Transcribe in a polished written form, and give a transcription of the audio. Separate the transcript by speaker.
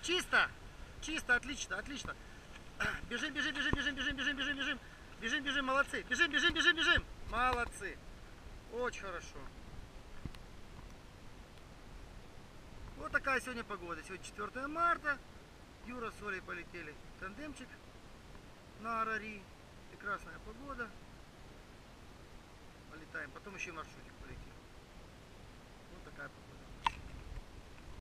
Speaker 1: Чисто! Чисто, отлично, отлично. Бежим, бежим, бежим, бежим, бежим, бежим, бежим, бежим. Бежим, бежим, молодцы. Бежим, бежим, бежим, бежим. Молодцы. Очень хорошо. Вот такая сегодня погода. Сегодня 4 марта. Юра с Олей полетели в тандемчик на Арари. Прекрасная погода. Полетаем. Потом еще и маршрутик полетим. Вот такая погода.